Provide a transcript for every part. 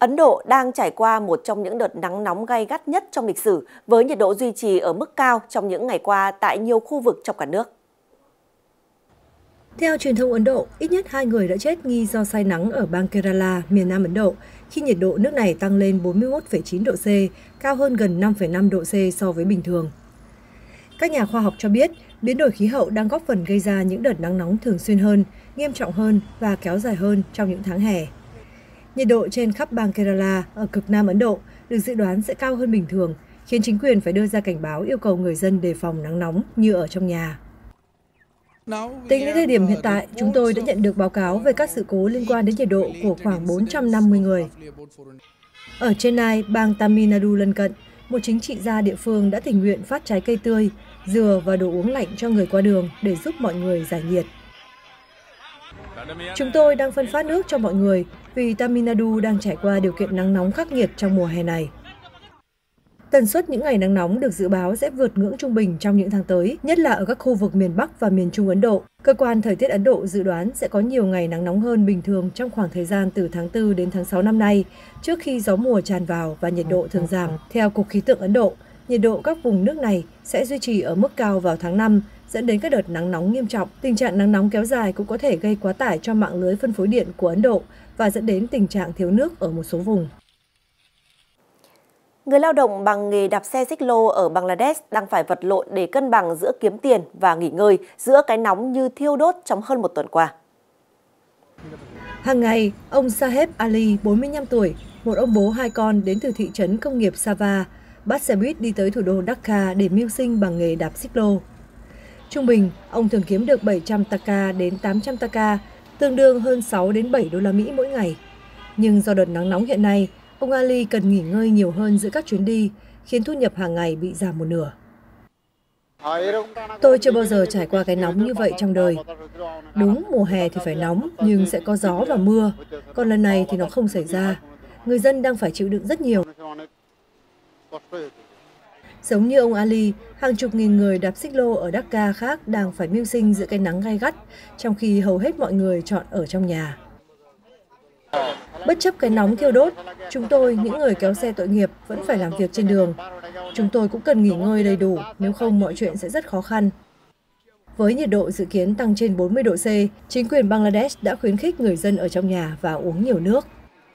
Ấn Độ đang trải qua một trong những đợt nắng nóng gay gắt nhất trong lịch sử, với nhiệt độ duy trì ở mức cao trong những ngày qua tại nhiều khu vực trong cả nước. Theo truyền thông Ấn Độ, ít nhất 2 người đã chết nghi do say nắng ở bang Kerala, miền Nam Ấn Độ, khi nhiệt độ nước này tăng lên 41,9 độ C, cao hơn gần 5,5 độ C so với bình thường. Các nhà khoa học cho biết, biến đổi khí hậu đang góp phần gây ra những đợt nắng nóng thường xuyên hơn, nghiêm trọng hơn và kéo dài hơn trong những tháng hè. Nhiệt độ trên khắp bang Kerala ở cực Nam Ấn Độ được dự đoán sẽ cao hơn bình thường, khiến chính quyền phải đưa ra cảnh báo yêu cầu người dân đề phòng nắng nóng như ở trong nhà. Tính đến thời điểm hiện tại, chúng tôi đã nhận được báo cáo về các sự cố liên quan đến nhiệt độ của khoảng 450 người. Ở Chennai, bang Tamil Nadu lân cận, một chính trị gia địa phương đã tình nguyện phát trái cây tươi, dừa và đồ uống lạnh cho người qua đường để giúp mọi người giải nhiệt. Chúng tôi đang phân phát nước cho mọi người vì Tamil Nadu đang trải qua điều kiện nắng nóng khắc nghiệt trong mùa hè này. Tần suất những ngày nắng nóng được dự báo sẽ vượt ngưỡng trung bình trong những tháng tới, nhất là ở các khu vực miền Bắc và miền Trung Ấn Độ. Cơ quan Thời tiết Ấn Độ dự đoán sẽ có nhiều ngày nắng nóng hơn bình thường trong khoảng thời gian từ tháng 4 đến tháng 6 năm nay, trước khi gió mùa tràn vào và nhiệt độ thường giảm. Theo Cục Khí tượng Ấn Độ, nhiệt độ các vùng nước này sẽ duy trì ở mức cao vào tháng 5, dẫn đến các đợt nắng nóng nghiêm trọng. Tình trạng nắng nóng kéo dài cũng có thể gây quá tải cho mạng lưới phân phối điện của Ấn Độ và dẫn đến tình trạng thiếu nước ở một số vùng. Người lao động bằng nghề đạp xe xích lô ở Bangladesh đang phải vật lộn để cân bằng giữa kiếm tiền và nghỉ ngơi giữa cái nóng như thiêu đốt trong hơn một tuần qua. Hàng ngày, ông Saheb Ali, 45 tuổi, một ông bố 2 con đến từ thị trấn công nghiệp Sava, bắt xe buýt đi tới thủ đô Dhaka để mưu sinh bằng nghề đạp xích lô. Trung bình, ông thường kiếm được 700 taka đến 800 taka, tương đương hơn 6 đến 7 đô la Mỹ mỗi ngày. Nhưng do đợt nắng nóng hiện nay, ông Ali cần nghỉ ngơi nhiều hơn giữa các chuyến đi, khiến thu nhập hàng ngày bị giảm một nửa. Tôi chưa bao giờ trải qua cái nóng như vậy trong đời. Đúng, mùa hè thì phải nóng, nhưng sẽ có gió và mưa. Còn lần này thì nó không xảy ra. Người dân đang phải chịu đựng rất nhiều. Giống như ông Ali, hàng chục nghìn người đạp xích lô ở Dhaka khác đang phải mưu sinh giữa cái nắng gay gắt, trong khi hầu hết mọi người chọn ở trong nhà. Bất chấp cái nóng thiêu đốt, chúng tôi, những người kéo xe tội nghiệp, vẫn phải làm việc trên đường. Chúng tôi cũng cần nghỉ ngơi đầy đủ, nếu không mọi chuyện sẽ rất khó khăn. Với nhiệt độ dự kiến tăng trên 40 độ C, chính quyền Bangladesh đã khuyến khích người dân ở trong nhà và uống nhiều nước.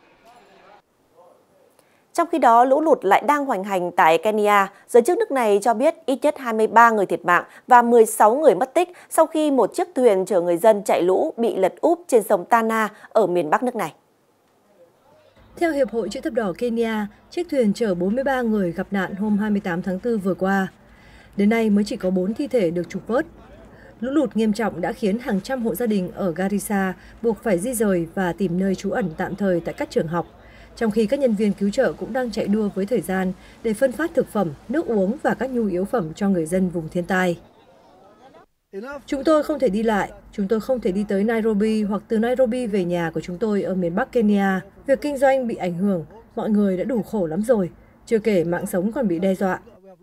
Trong khi đó, lũ lụt lại đang hoành hành tại Kenya. Giới chức nước này cho biết ít nhất 23 người thiệt mạng và 16 người mất tích sau khi một chiếc thuyền chở người dân chạy lũ bị lật úp trên sông Tana ở miền Bắc nước này. Theo Hiệp hội Chữ thập đỏ Kenya, chiếc thuyền chở 43 người gặp nạn hôm 28 tháng 4 vừa qua. Đến nay mới chỉ có 4 thi thể được trục vớt. Lũ lụt nghiêm trọng đã khiến hàng trăm hộ gia đình ở Garissa buộc phải di rời và tìm nơi trú ẩn tạm thời tại các trường học, trong khi các nhân viên cứu trợ cũng đang chạy đua với thời gian để phân phát thực phẩm, nước uống và các nhu yếu phẩm cho người dân vùng thiên tai. Chúng tôi không thể đi lại, chúng tôi không thể đi tới Nairobi hoặc từ Nairobi về nhà của chúng tôi ở miền Bắc Kenya. Việc kinh doanh bị ảnh hưởng, mọi người đã đủ khổ lắm rồi, chưa kể mạng sống còn bị đe dọa.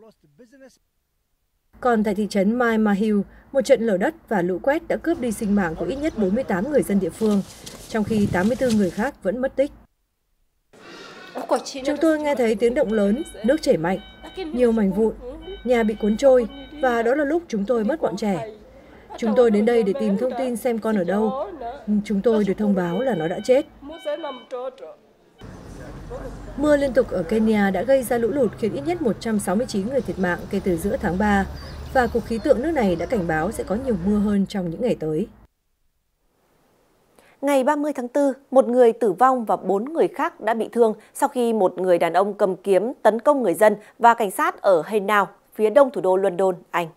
Còn tại thị trấn Mai Mahiu, một trận lở đất và lũ quét đã cướp đi sinh mạng của ít nhất 48 người dân địa phương, trong khi 84 người khác vẫn mất tích. Chúng tôi nghe thấy tiếng động lớn, nước chảy mạnh, nhiều mảnh vụn, nhà bị cuốn trôi và đó là lúc chúng tôi mất bọn trẻ. Chúng tôi đến đây để tìm thông tin xem con ở đâu. Chúng tôi được thông báo là nó đã chết. Mưa liên tục ở Kenya đã gây ra lũ lụt khiến ít nhất 169 người thiệt mạng kể từ giữa tháng 3 và Cục Khí tượng nước này đã cảnh báo sẽ có nhiều mưa hơn trong những ngày tới. Ngày 30 tháng 4, một người tử vong và 4 người khác đã bị thương sau khi một người đàn ông cầm kiếm tấn công người dân và cảnh sát ở Hainaut, phía đông thủ đô London, Anh.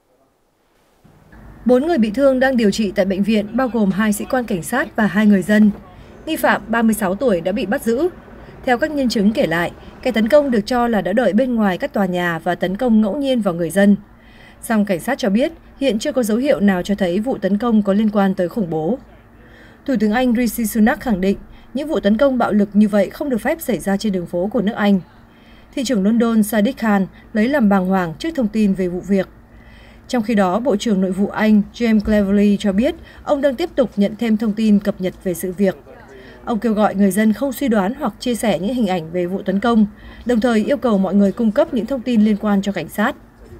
4 người bị thương đang điều trị tại bệnh viện, bao gồm 2 sĩ quan cảnh sát và 2 người dân. Nghi phạm 36 tuổi đã bị bắt giữ. Theo các nhân chứng kể lại, kẻ tấn công được cho là đã đợi bên ngoài các tòa nhà và tấn công ngẫu nhiên vào người dân. Song cảnh sát cho biết hiện chưa có dấu hiệu nào cho thấy vụ tấn công có liên quan tới khủng bố. Thủ tướng Anh Rishi Sunak khẳng định những vụ tấn công bạo lực như vậy không được phép xảy ra trên đường phố của nước Anh. Thị trưởng London Sadiq Khan lấy làm bàng hoàng trước thông tin về vụ việc. Trong khi đó, Bộ trưởng Nội vụ Anh James Cleverly cho biết ông đang tiếp tục nhận thêm thông tin cập nhật về sự việc. Ông kêu gọi người dân không suy đoán hoặc chia sẻ những hình ảnh về vụ tấn công, đồng thời yêu cầu mọi người cung cấp những thông tin liên quan cho cảnh sát.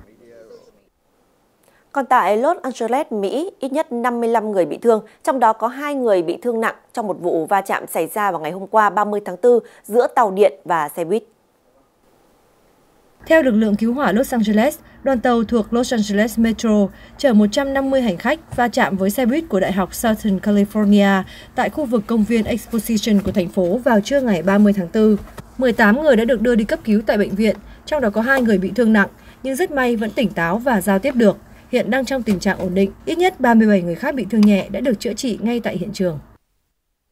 Còn tại Los Angeles, Mỹ, ít nhất 55 người bị thương, trong đó có 2 người bị thương nặng trong một vụ va chạm xảy ra vào ngày hôm qua 30 tháng 4 giữa tàu điện và xe buýt. Theo lực lượng cứu hỏa Los Angeles, đoàn tàu thuộc Los Angeles Metro chở 150 hành khách va chạm với xe buýt của Đại học Southern California tại khu vực công viên Exposition của thành phố vào trưa ngày 30 tháng 4. 18 người đã được đưa đi cấp cứu tại bệnh viện, trong đó có 2 người bị thương nặng, nhưng rất may vẫn tỉnh táo và giao tiếp được. Hiện đang trong tình trạng ổn định, ít nhất 37 người khác bị thương nhẹ đã được chữa trị ngay tại hiện trường.